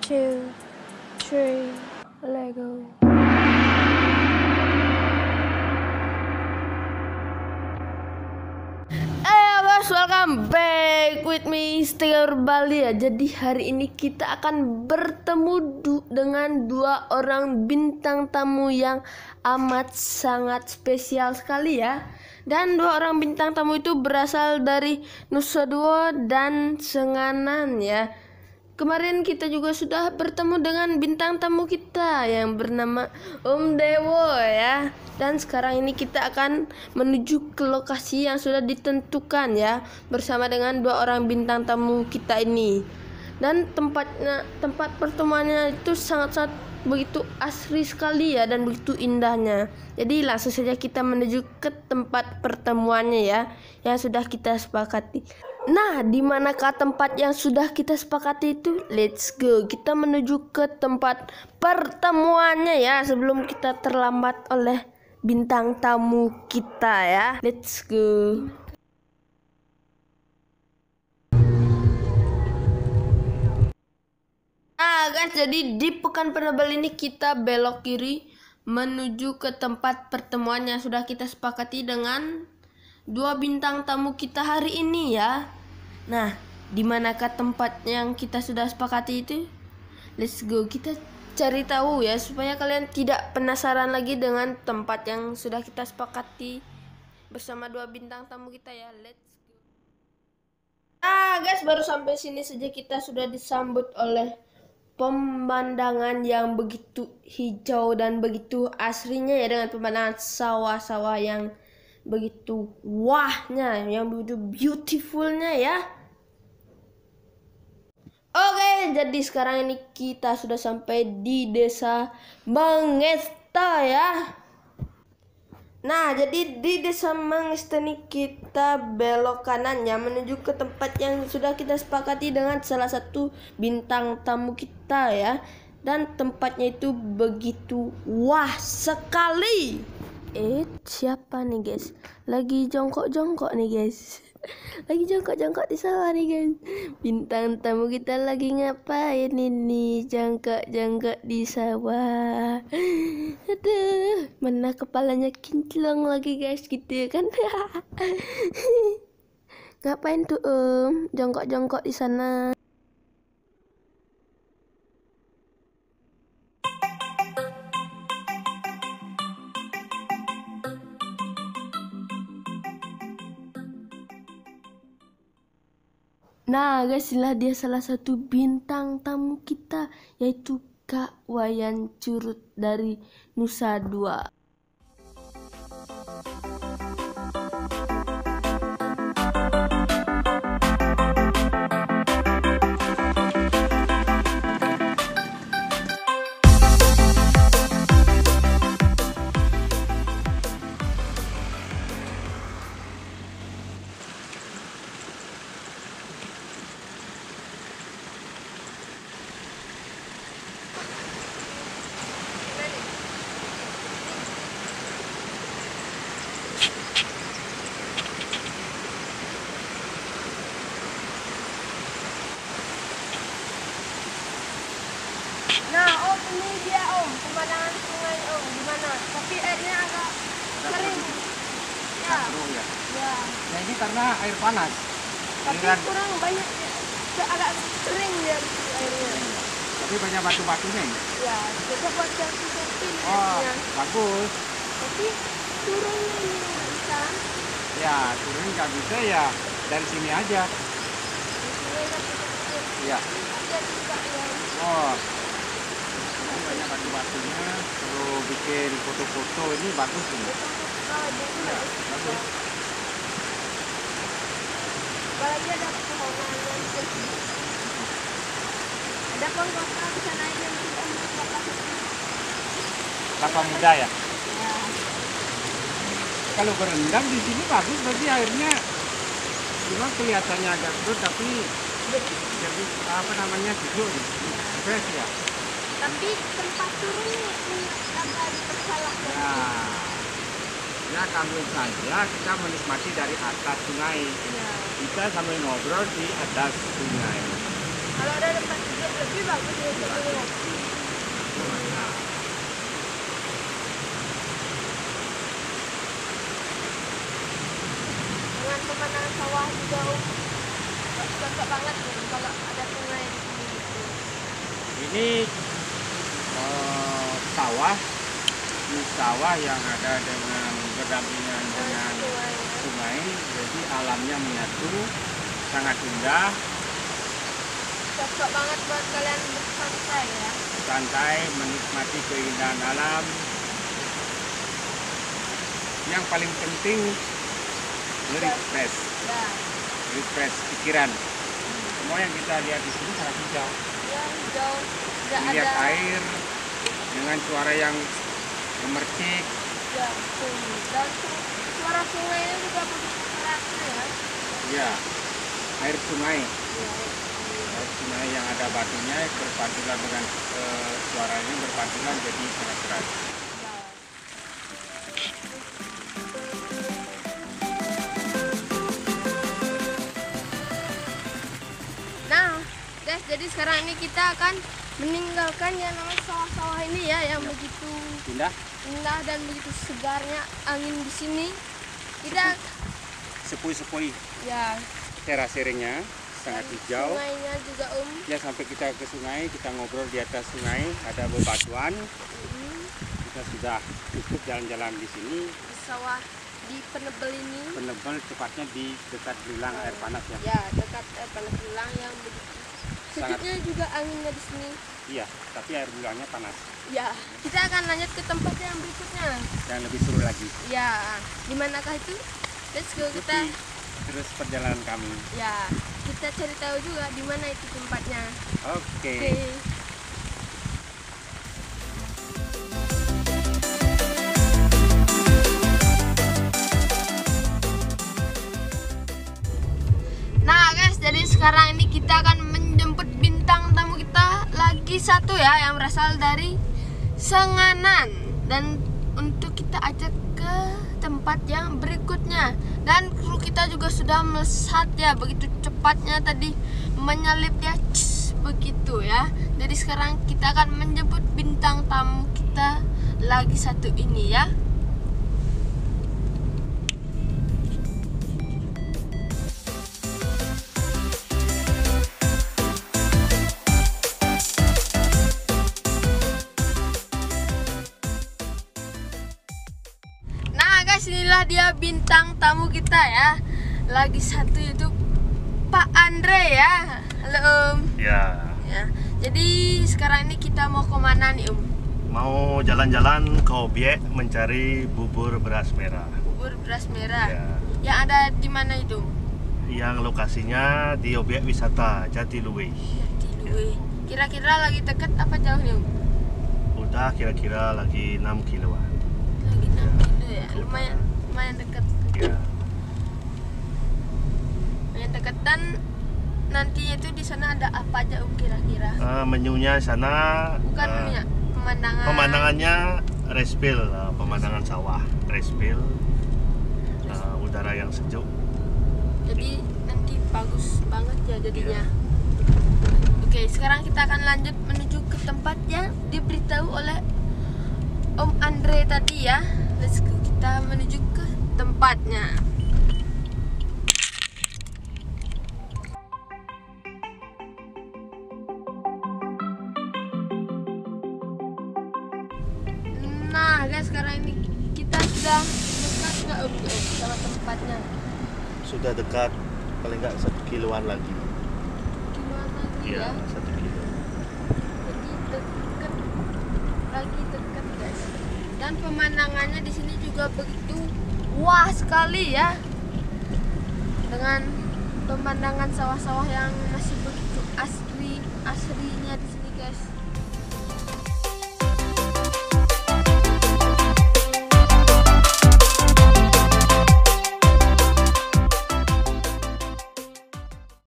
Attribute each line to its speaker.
Speaker 1: two, three, Lego. Guys, welcome back with me Sticker Bali ya. Jadi hari ini kita akan bertemu dengan dua orang bintang tamu yang amat sangat spesial sekali ya. Dan dua orang bintang tamu itu berasal dari Nusa Dua dan Senganan ya. Kemarin kita juga sudah bertemu dengan bintang tamu kita yang bernama Om Dewo ya. Dan sekarang ini kita akan menuju ke lokasi yang sudah ditentukan ya, bersama dengan dua orang bintang tamu kita ini. Dan tempat pertemuannya itu sangat-sangat begitu asri sekali ya, dan begitu indahnya. Jadi langsung saja kita menuju ke tempat pertemuannya ya, yang sudah kita sepakati. Nah, di manakah tempat yang sudah kita sepakati itu? Let's go. Kita menuju ke tempat pertemuannya ya, sebelum kita terlambat oleh bintang tamu kita ya. Let's go. Nah guys, jadi di Pekan Penebal ini kita belok kiri menuju ke tempat pertemuan yang sudah kita sepakati dengan dua bintang tamu kita hari ini ya. Nah, di manakah tempat yang kita sudah sepakati itu? Let's go, kita cari tahu ya, supaya kalian tidak penasaran lagi dengan tempat yang sudah kita sepakati bersama dua bintang tamu kita ya. Let's go. Nah guys, baru sampai sini saja kita sudah disambut oleh pemandangan yang begitu hijau dan begitu asrinya ya, dengan pemandangan sawah-sawah yang begitu wahnya, yang begitu beautifulnya ya. Oke, jadi sekarang ini kita sudah sampai di desa Mangesta ya. Nah, jadi di desa Mangesta ini kita belok kanan ya, menuju ke tempat yang sudah kita sepakati dengan salah satu bintang tamu kita ya. Dan tempatnya itu begitu wah sekali. Siapa nih guys? Lagi jongkok-jongkok nih guys. Lagi jongkok-jongkok di sawah nih guys. Bintang tamu kita lagi ngapain ini? Jongkok-jongkok di sawah. Aduh, mana kepalanya kinclong lagi guys, gitu kan. Ngapain tuh jongkok-jongkok di sana? Nah guys, inilah dia salah satu bintang tamu kita, yaitu Kak Wayan Curut dari Nusa Dua. Nah Om, ini dia Om, pemandangan sungai Om, gimana? Tapi airnya agak kering. Ya.
Speaker 2: Keruh ya.
Speaker 1: Ya.
Speaker 2: Nah ini karena air panas.
Speaker 1: Tapi
Speaker 2: Dengan,
Speaker 1: kurang banyak, agak kering ya airnya.
Speaker 2: tapi banyak batu-batunya ini.
Speaker 1: Ya, kita buat selfie
Speaker 2: Oh,
Speaker 1: ya.
Speaker 2: bagus.
Speaker 1: Tapi turunnya ini nggak bisa.
Speaker 2: Ya, turun nggak bisa ya dari sini aja. Ya.
Speaker 1: Ada juga ya.
Speaker 2: Oh, ini banyak batu-batunya. Kalau bikin foto-foto ini bagus ini. Ya, bagus.
Speaker 1: Apalagi ada pepohonan yang tinggi. Ada pohon-pohon di sana yang tidak merupakan
Speaker 2: Kelapa muda ya.
Speaker 1: ya.
Speaker 2: Kalau berendam di sini bagus, tapi airnya cuma kelihatannya agak surut, tapi jadi apa namanya sejuk nih. Fresh ya.
Speaker 1: Tapi tempat turunnya ini agak dipersalahkan.
Speaker 2: Ya, ya kami saja kita menikmati dari atas sungai.
Speaker 1: Ya.
Speaker 2: Kita sambil ngobrol di atas sungai.
Speaker 1: Kalau ada tempat duduk lebih bagus ya untuk ngopi. Dengan pemandangan sawah juga cocok banget nih kalau ada sungai di sini gitu.
Speaker 2: Ini sawah, ini sawah yang ada dengan berdampingan dengan sungai, jadi alamnya menyatu, sangat indah.
Speaker 1: Cocok banget buat kalian bersantai ya.
Speaker 2: Santai, menikmati keindahan alam. Yang paling penting refresh,
Speaker 1: Ya.
Speaker 2: refresh pikiran. Semua yang kita lihat di sini sangat hijau.
Speaker 1: Ya, hijau. Tidak
Speaker 2: Lihat
Speaker 1: ada
Speaker 2: air dengan suara yang gemercik.
Speaker 1: ya, betul. Dan suara sungainya juga begitu kerasnya ya.
Speaker 2: Ya, air sungai.
Speaker 1: Ya.
Speaker 2: Air sungai yang ada batunya berpantulan dengan suaranya berpantulan jadi sangat keras.
Speaker 1: Nah, guys, jadi sekarang ini kita akan meninggalkan yang namanya sawah-sawah ini ya, yang begitu
Speaker 2: Indah,
Speaker 1: indah dan begitu segarnya angin di sini. Kita
Speaker 2: sepoi-sepoi
Speaker 1: ya
Speaker 2: terasirnya sangat hijau.
Speaker 1: sungainya juga
Speaker 2: Ya, sampai kita ke sungai, kita ngobrol di atas sungai, ada bebatuan. Kita sudah cukup jalan-jalan di sini.
Speaker 1: di sawah di Penebel ini.
Speaker 2: Penebel tepatnya di dekat Lulang air panas ya.
Speaker 1: Ya, dekat air panas Lulang yang begitu
Speaker 2: Sangat.
Speaker 1: sejuknya juga anginnya di sini.
Speaker 2: Iya, tapi air Lulangnya panas.
Speaker 1: Ya, kita akan lanjut ke tempat yang berikutnya.
Speaker 2: Dan lebih seru lagi.
Speaker 1: Ya, di manakah itu? Let's go kita.
Speaker 2: Ikuti terus perjalanan kami.
Speaker 1: Ya, kita cari tahu juga di mana itu tempatnya.
Speaker 2: Oke.
Speaker 1: Oke. Nah, guys, jadi sekarang ini kita akan menjemput bintang tamu kita lagi satu ya, yang berasal dari Senganan, dan untuk kita ajak ke tempat yang berikutnya. Dan kru kita juga sudah melesat ya, begitu cepatnya tadi menyalip dia, begitu ya. Jadi sekarang kita akan menjemput bintang tamu kita lagi satu ini ya. Nah guys, inilah dia bintang tamu kita ya. Lagi satu itu Pak Andre ya. Halo Om.
Speaker 3: Ya,
Speaker 1: Ya. Jadi sekarang ini kita mau kemana nih Om?
Speaker 3: mau jalan-jalan ke Obyek mencari bubur beras merah.
Speaker 1: Bubur beras merah.
Speaker 3: Ya,
Speaker 1: Yang ada di mana itu?
Speaker 3: yang lokasinya di Obyek Wisata Jatiluwe.
Speaker 1: Jatiluwe. Kira-kira lagi deket apa jauh nih Om?
Speaker 3: Udah kira-kira lagi 6 kiloan.
Speaker 1: Lagi 6 kilo ya. Lumayan dekat.
Speaker 3: Ya,
Speaker 1: Lumayan dekat, dan nantinya itu di sana ada apa aja Om kira-kira?
Speaker 3: menunya sana
Speaker 1: Bukan ya, pemandangan.
Speaker 3: pemandangannya respil, pemandangan sawah, respil, udara yang sejuk.
Speaker 1: Jadi nanti bagus banget ya jadinya. Oke, sekarang kita akan lanjut menuju ke tempat yang diberitahu oleh Om Andre tadi ya. Let's go, kita menuju ke tempatnya. Nah guys, sekarang ini kita sudah dekat nggak Om sama tempatnya?
Speaker 3: Sudah dekat, paling nggak 1 kiloan lagi.
Speaker 1: Kiloan lagi ya.
Speaker 3: Iya, 1 kilo.
Speaker 1: Jadi dekat, lagi dekat guys. Dan pemandangannya di sini juga begitu wah sekali ya, dengan pemandangan sawah-sawah yang masih begitu aslinya di